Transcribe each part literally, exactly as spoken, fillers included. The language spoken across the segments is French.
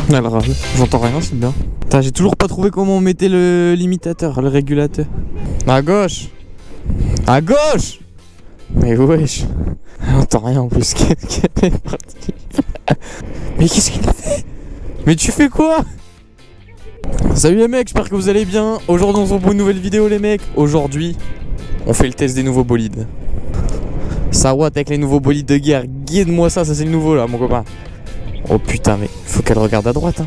Elle râle. J'entends rien, c'est bien. Putain, j'ai toujours pas trouvé comment on mettait le limitateur, le régulateur. À gauche. À gauche. Mais wesh. J'entends rien en plus. Qu'elle est partie. Mais qu'est-ce qu'il a fait? Mais tu fais quoi? Salut les mecs, j'espère que vous allez bien. Aujourd'hui on se retrouve pour une nouvelle vidéo les mecs. Aujourd'hui on fait le test des nouveaux bolides. Ça watt avec les nouveaux bolides de guerre. Guide-moi ça, ça c'est le nouveau là mon copain. Oh putain mais faut qu'elle regarde à droite hein.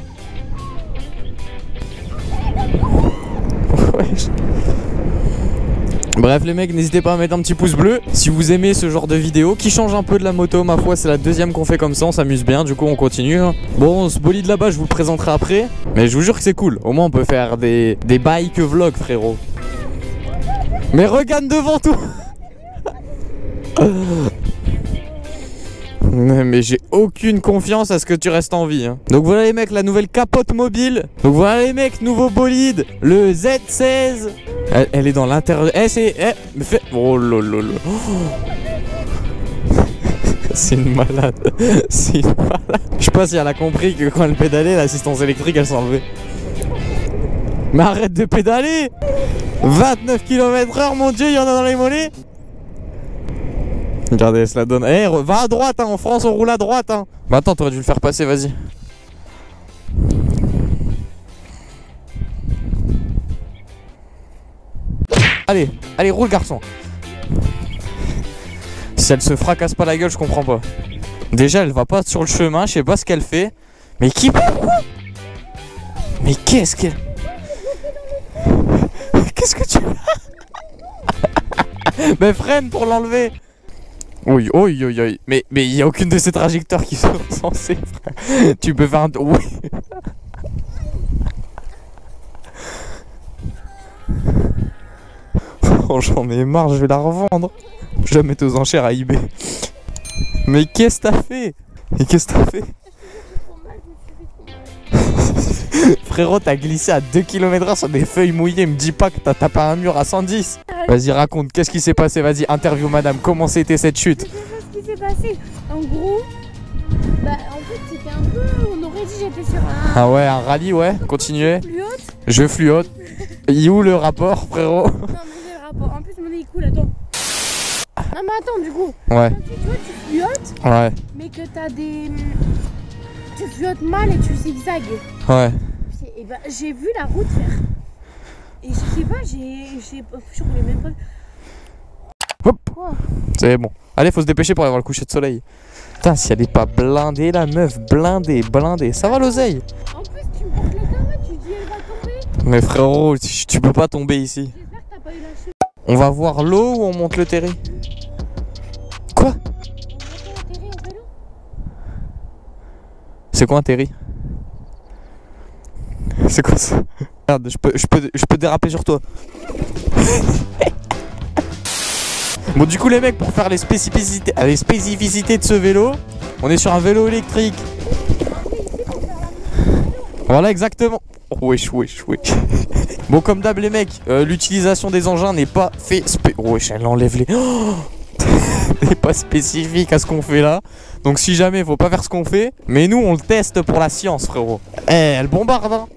Wesh. Bref les mecs, n'hésitez pas à mettre un petit pouce bleu si vous aimez ce genre de vidéo qui change un peu de la moto. Ma foi c'est la deuxième qu'on fait comme ça, on s'amuse bien, du coup on continue. Bon, ce bolide là-bas je vous le présenterai après, mais je vous jure que c'est cool. Au moins on peut faire des, des bike vlogs frérot. Mais regarde devant tout. Mais j'ai aucune confiance à ce que tu restes en vie hein. Donc voilà les mecs, la nouvelle capote mobile. Donc voilà les mecs, nouveau bolide, le Z seize. Elle, elle est dans l'intérieur. Eh c'est... Eh, fait... Oh lolo. C'est une malade. C'est une malade. Je sais pas si elle a compris que quand elle pédalait, l'assistance électrique elle s'enlevait. Mais arrête de pédaler. Vingt-neuf kilomètres heure mon dieu, il y en a dans les mollets. Regardez, elle se la donne. Eh, hey, va à droite, hein. En France, on roule à droite, hein. Bah attends, t'aurais dû le faire passer, vas-y. Allez, allez, roule, garçon. Si elle se fracasse pas la gueule, je comprends pas. Déjà, elle va pas sur le chemin, je sais pas ce qu'elle fait. Mais qui... Mais qu'est-ce qu'elle... Qu'est-ce que tu... Mais freine pour l'enlever. Oui, oui, oui, oui. Mais mais il n'y a aucune de ces trajectoires qui sont censées, frère. Tu peux faire un... Oui. Oh, j'en ai marre, je vais la revendre. Je vais la mettre aux enchères à eBay. Mais qu'est-ce que t'as fait? Mais qu'est-ce que t'as fait? Frérot, t'as glissé à deux kilomètres heure sur des feuilles mouillées. Me dis pas que t'as tapé un mur à cent dix. Vas-y, raconte, qu'est-ce qui s'est passé? Vas-y, interview madame, comment c'était cette chute? Je sais pas ce qui s'est passé. En gros, bah en fait c'était un peu... On aurait dit j'étais sur un... Ah ouais, un rallye, ouais, continuez. Fluote. Je fluote. Il est où le rapport, frérot? Non mais j'ai le rapport. En plus mon nez il coule, attends. Non mais attends, du coup. Ouais. Quand tu, tu vois, tu fluotes. Ouais. Mais que t'as des... Tu fluotes mal et tu zigzagues. Ouais. Et bah j'ai vu la route faire. Et je sais pas, j'ai... Je roulais même pas... Hop. Quoi? C'est bon. Allez, faut se dépêcher pour aller voir le coucher de soleil. Putain, si elle est pas blindée, la meuf, blindée, blindée. Ça va l'oseille? En plus, tu me portes le carré, tu dis elle va tomber. Mais frérot, tu, tu peux pas tomber ici. J'espère que t'as pas eu la chute. On va voir l'eau ou on monte le terri? Quoi? On va atterrir au vélo. C'est quoi un terri? C'est quoi ça? Regarde, je peux, je peux, je peux déraper sur toi. Bon du coup les mecs, pour faire les spécificités, les spécificités de ce vélo, on est sur un vélo électrique. Voilà exactement. Oh, wesh wesh wesh. Bon comme d'hab les mecs, euh, l'utilisation des engins n'est pas fait spé... Oh, wesh, elle enlève les... Oh n'est pas spécifique à ce qu'on fait là. Donc si jamais faut pas faire ce qu'on fait, mais nous on le teste pour la science frérot. Eh, elle bombarde hein.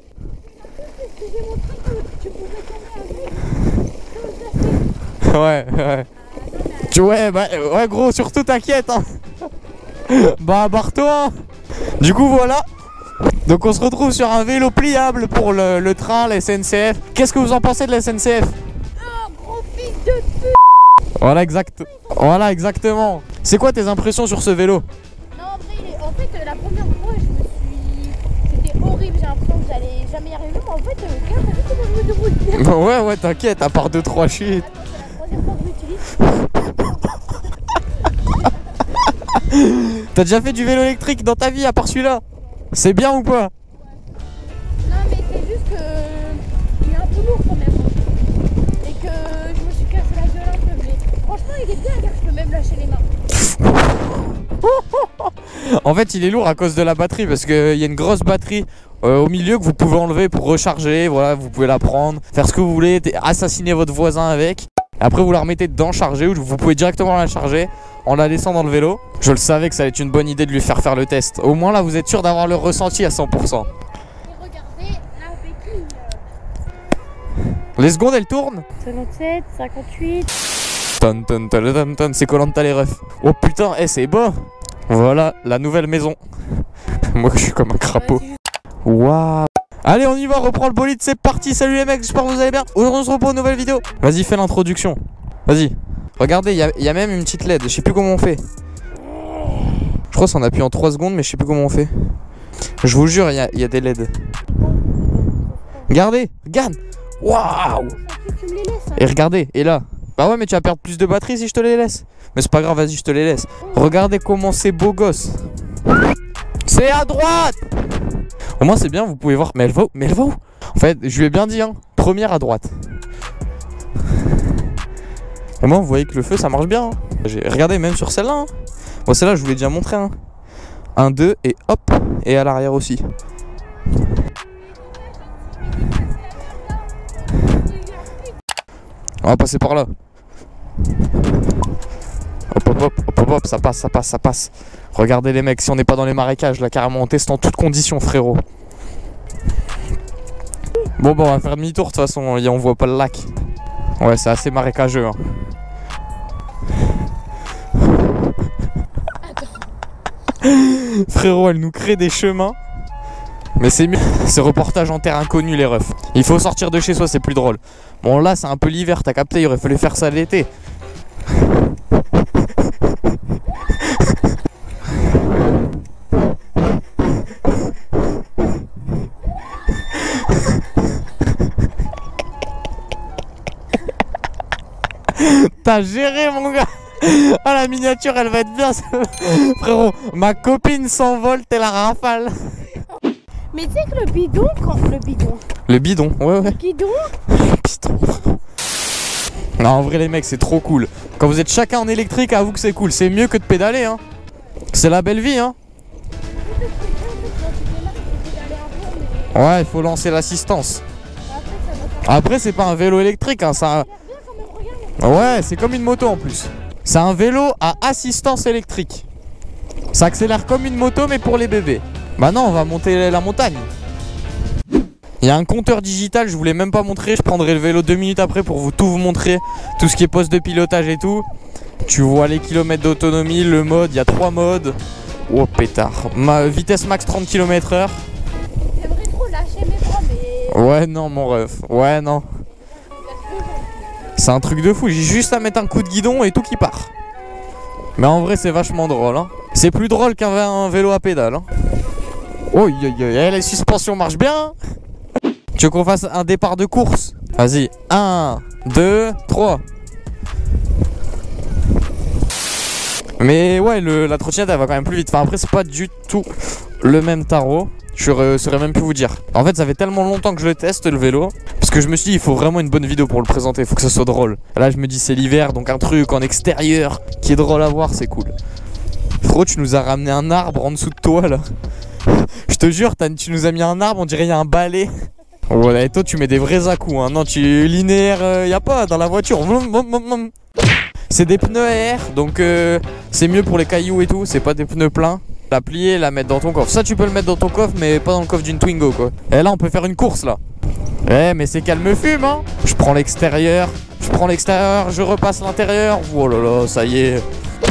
Ouais, ouais. Tu ouais, bah, ouais gros, surtout t'inquiète hein. Bah barre-toi. Du coup voilà. Donc on se retrouve sur un vélo pliable pour le, le train, la S N C F. Qu'est-ce que vous en pensez de la S N C F? Oh gros fils de pute. Voilà exact. Voilà exactement. C'est quoi tes impressions sur ce vélo? Non en vrai, il est... en fait la première fois je me suis... C'était horrible, j'ai l'impression que j'allais jamais y arriver. Mais en fait, euh, regarde, t'as vu comment je me déroule? Ouais ouais t'inquiète, à part deux trois chutes. Attends, c'est la troisième fois que je l'utilise. T'as déjà fait du vélo électrique dans ta vie à part celui-là? C'est bien ou pas? Non mais c'est juste que il est un peu lourd quand même. Et que je me suis cassé la gueule un peu. Mais franchement il est bien car je peux même lâcher les mains. En fait il est lourd à cause de la batterie parce qu'il y a une grosse batterie euh, au milieu que vous pouvez enlever pour recharger. Voilà, vous pouvez la prendre, faire ce que vous voulez, assassiner votre voisin avec. Après vous la remettez dedans chargée ou vous pouvez directement la charger en la laissant dans le vélo. Je le savais que ça allait être une bonne idée de lui faire faire le test. Au moins là vous êtes sûr d'avoir le ressenti à cent pour cent. Et regardez la béquille. Les secondes elles tournent. cinquante-sept, cinquante-huit. Ton ton ton ton ton, c'est Koh-Lanta les refs. Oh putain, eh c'est beau. Voilà la nouvelle maison. Moi je suis comme un crapaud. Waouh. Allez on y va, on reprend le bolide, c'est parti. Salut les mecs, j'espère que vous allez bien. On se reprend une nouvelle vidéo. Vas-y fais l'introduction. Vas-y. Regardez, il y, y a même une petite L E D, je sais plus comment on fait. Je crois qu'on appuie en trois secondes mais je sais plus comment on fait. Je vous jure, il y a, y a des L E D. Regardez, regarde. Waouh. Tu me les laisses. Hein. Et regardez, et là. Bah ouais mais tu vas perdre plus de batterie si je te les laisse. Mais c'est pas grave, vas-y je te les laisse. Regardez comment c'est beau gosse. C'est à droite. Au moins c'est bien, vous pouvez voir. Mais elle va où? Mais elle va où? En fait, je lui ai bien dit hein. Première à droite. Au moins vous voyez que le feu ça marche bien. Hein. Regardez même sur celle-là. Hein. Bon celle-là je vous l'ai déjà montré. Hein. Un, deux et hop. Et à l'arrière aussi. On va passer par là. Hop hop hop hop hop hop, ça passe, ça passe, ça passe. Regardez les mecs, si on n'est pas dans les marécages là carrément, on teste en toutes conditions frérot. Bon bon on va faire demi-tour de toute façon, on voit pas le lac. Ouais c'est assez marécageux hein. Frérot elle nous crée des chemins. Mais c'est mieux, c'est reportage en terre inconnue les refs. Il faut sortir de chez soi, c'est plus drôle. Bon là c'est un peu l'hiver, t'as capté, il aurait fallu faire ça l'été. T'as géré mon gars. Ah la miniature elle va être bien. Frérot, ma copine s'envole, t'es la rafale. Mais tu sais que le bidon, quand le bidon. Le bidon, ouais ouais. Le bidon. Le bidon. Non en vrai les mecs c'est trop cool. Quand vous êtes chacun en électrique, avoue que c'est cool. C'est mieux que de pédaler hein. C'est la belle vie hein. Ouais il faut lancer l'assistance. Après c'est pas un vélo électrique hein, ça. Ouais c'est comme une moto en plus. C'est un vélo à assistance électrique. Ça accélère comme une moto mais pour les bébés. Bah non on va monter la montagne. Il y a un compteur digital, je voulais même pas montrer. Je prendrai le vélo deux minutes après pour vous tout vous montrer. Tout ce qui est poste de pilotage et tout. Tu vois les kilomètres d'autonomie, le mode, il y a trois modes. Oh pétard. Ma vitesse max trente kilomètres heure. J'aimerais trop lâcher mes bras mais... Ouais non mon ref, ouais non. C'est un truc de fou, j'ai juste à mettre un coup de guidon et tout qui part. Mais en vrai c'est vachement drôle hein. C'est plus drôle qu'un vélo à pédale hein. Oh yo yo, les suspensions marchent bien. Tu veux qu'on fasse un départ de course? Vas-y, un, deux, trois. Mais ouais, le, la trottinette elle va quand même plus vite. Enfin après c'est pas du tout le même tarot. Je saurais, saurais même plus vous dire. En fait ça fait tellement longtemps que je le teste le vélo. Parce que je me suis dit il faut vraiment une bonne vidéo pour le présenter. Il faut que ça soit drôle. Là je me dis c'est l'hiver donc un truc en extérieur qui est drôle à voir c'est cool. Frérot tu nous as ramené un arbre en dessous de toi là. Je te jure tu nous as mis un arbre on dirait il y a un balai. Voilà et toi tu mets des vrais à-coups hein. Non tu linéaire euh, y a pas dans la voiture. C'est des pneus à air donc euh, c'est mieux pour les cailloux et tout. C'est pas des pneus pleins. La plier, la mettre dans ton coffre. Ça tu peux le mettre dans ton coffre mais pas dans le coffre d'une Twingo quoi. Et là on peut faire une course là. Eh mais c'est calme fume hein. Je prends l'extérieur. Je prends l'extérieur, je repasse l'intérieur. Oh là là ça y est.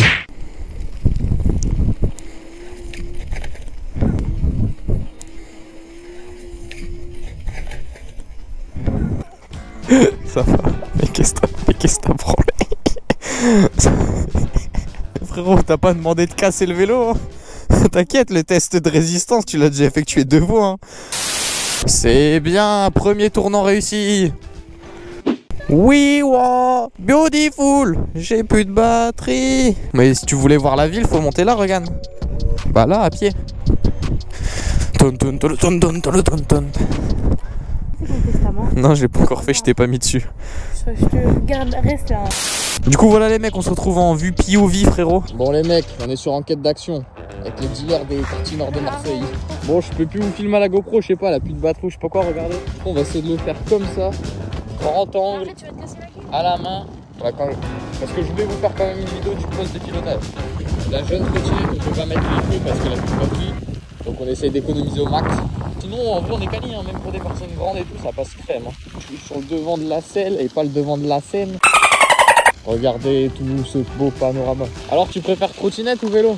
Ça va. Mais qu'est-ce que t'as branlé? Frérot t'as pas demandé de casser le vélo hein. T'inquiète, le test de résistance, tu l'as déjà effectué deux fois. Hein. C'est bien, premier tournant réussi. Oui, wow, beautiful. J'ai plus de batterie. Mais si tu voulais voir la ville, faut monter là, regarde. Bah là, à pied. Ton, ton, ton, ton, ton, ton, ton, ton. Non, je l'ai pas encore fait, je t'ai pas mis dessus. Je, je te regarde, reste là. Du coup, voilà les mecs, on se retrouve en vue P O V, frérot. Bon, les mecs, on est sur enquête d'action. Avec les dealers des quartiers nord de Marseille. Bon, je peux plus vous filmer à la GoPro, je sais pas, elle a plus de batterie, je sais pas quoi, regardez. On va essayer de le faire comme ça, grand angle, à la main. Voilà, quand... Parce que je voulais vous faire quand même une vidéo du poste de pilotage. La jeune trottinette, on peut pas mettre les feux parce qu'elle a plus de batterie. Donc on essaye d'économiser au max. Sinon, en vrai, on est quali, hein, même pour des personnes grandes et tout, ça passe crème. Hein. Je suis sur le devant de la selle et pas le devant de la Seine. Regardez tout ce beau panorama. Alors, tu préfères trottinette ou vélo?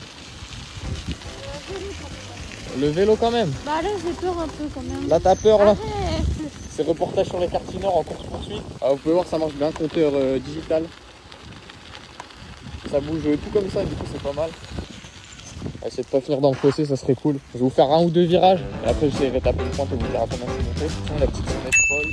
Le vélo quand même. Bah là, j'ai peur un peu quand même. Là, t'as peur là? Arrête. C'est reportage sur les quartiers nord en course-poursuite. Ah, vous pouvez voir, ça marche bien, compteur euh, digital. Ça bouge tout comme ça, du coup, c'est pas mal. Essayez de pas finir dans le fossé, ça serait cool. Je vais vous faire un ou deux virages. Et après, j'essaierai de taper une pointe et vous dire à combien c'est monté. Sinon, la petite sonnette folle.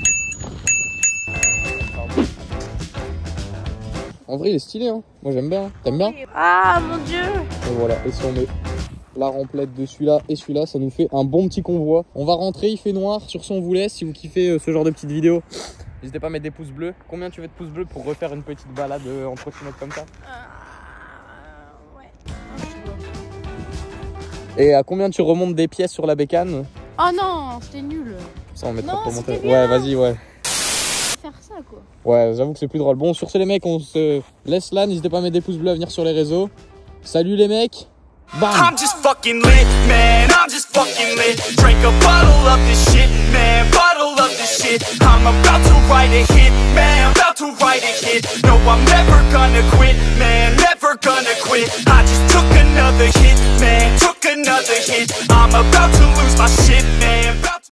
En vrai, il est stylé, hein. Moi, j'aime bien. T'aimes bien? Ah mon dieu. Et voilà, et si on met la remplète de celui-là et celui-là, ça nous fait un bon petit convoi. On va rentrer, il fait noir. Sur ce, on vous laisse. Si vous kiffez ce genre de petites vidéos, n'hésitez pas à mettre des pouces bleus. Combien tu veux de pouces bleus pour refaire une petite balade en trottinette comme ça? Euh, ouais. Et à combien tu remontes des pièces sur la bécane? Oh non, c'était nul. Ça, on mettra Non, pour c'était monter. bien. Ouais, vas-y, ouais. Faire ça quoi. Ouais, j'avoue que c'est plus drôle. Bon, sur ce, les mecs, on se laisse là. N'hésitez pas à mettre des pouces bleus, à venir sur les réseaux. Salut les mecs. Bam. I'm just fucking lit, man, I'm just fucking lit. Drink a bottle of this shit, man, bottle of this shit. I'm about to write a hit, man, about to write a hit. No, I'm never gonna